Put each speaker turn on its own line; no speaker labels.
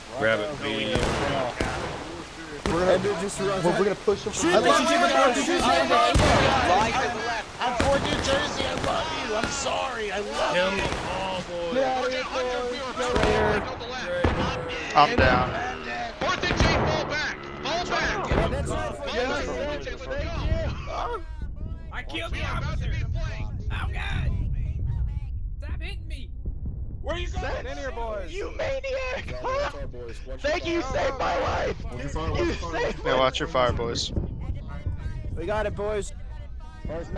Grab it, please.
We're gonna push him.
I love you.
I'm for New Jersey. I love you. I'm sorry. I love
Kill
you.
me all, boys.
I'm down.
Fourth and Jay, fall back. Fall back.
I killed the officer. Oh God! Stop hitting me.
Where are you going?
In here, boys.
You maniac! Thank you. You saved my life. You saved
Yeah, watch your fire, boys.
We got it, boys.